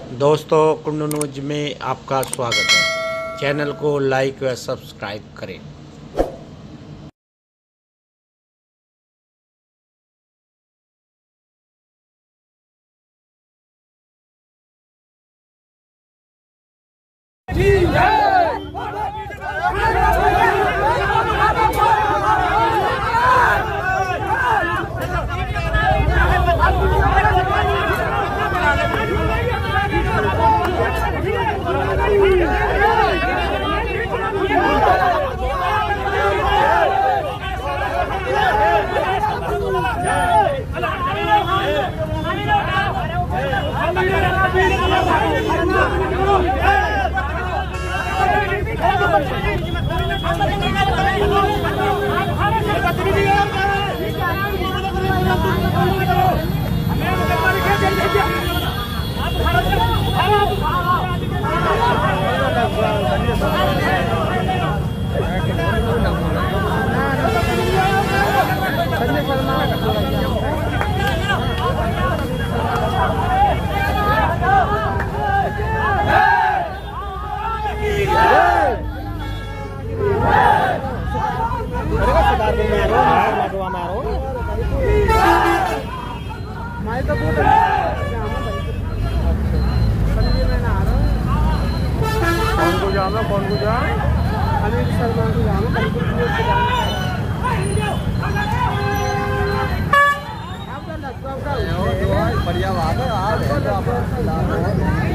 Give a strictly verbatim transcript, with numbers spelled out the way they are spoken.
दोस्तों कुंडू न्यूज में आपका स्वागत है। चैनल को लाइक व सब्सक्राइब करें। कौन को जाना कौन को जा अनिल शर्मा को जाना बढ़िया बात है।